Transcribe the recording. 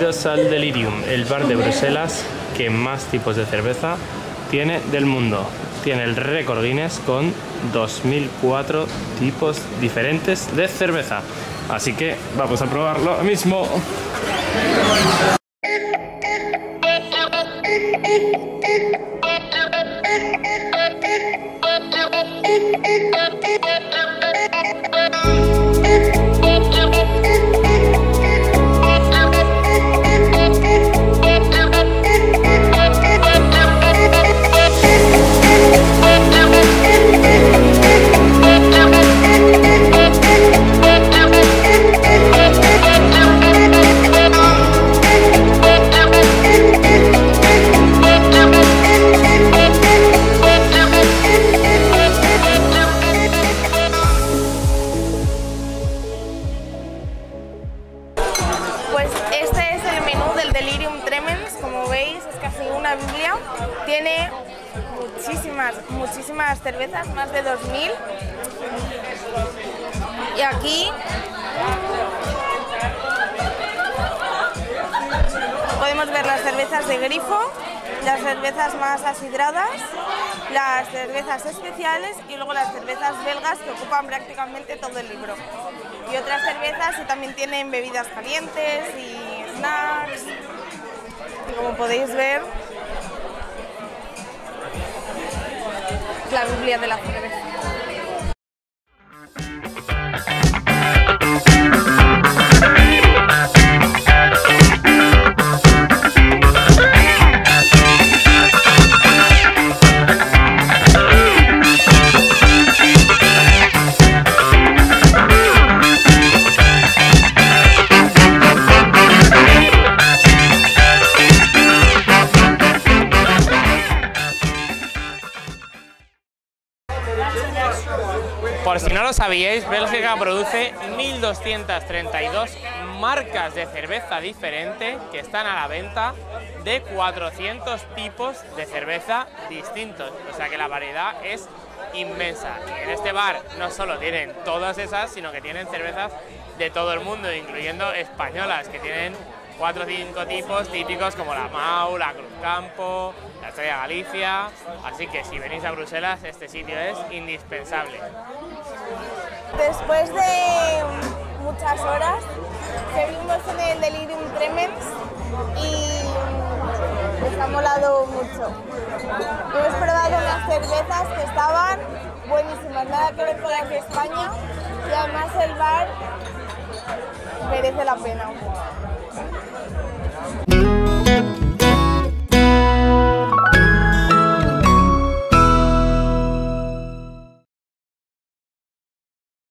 Bienvenidos al Delirium, el bar de Bruselas que más tipos de cerveza tiene del mundo. Tiene el récord Guinness con 2004 tipos diferentes de cerveza. Así que vamos a probarlo ahora mismo. Pues este es el menú del Delirium Tremens. Como veis, es casi una biblia. Tiene muchísimas cervezas, más de 2000. Y aquí podemos ver las cervezas de grifo, las cervezas más asidradas, las cervezas especiales y luego las cervezas belgas, que ocupan prácticamente todo el libro. Y otras cervezas que también tienen bebidas calientes y snacks. Y como podéis ver, la Biblia de la cerveza. Por si no lo sabíais, Bélgica produce 1232 marcas de cerveza diferente que están a la venta, de 400 tipos de cerveza distintos, o sea que la variedad es inmensa. Y en este bar no solo tienen todas esas, sino que tienen cervezas de todo el mundo, incluyendo españolas, que tienen 4 o 5 tipos típicos como la Mau, la Cruzcampo, la Estrella Galicia, así que si venís a Bruselas este sitio es indispensable. Después de muchas horas, seguimos en el Delirium Tremens y nos ha molado mucho. Hemos probado unas cervezas que estaban buenísimas, nada que ver con las de España, y además el bar merece la pena.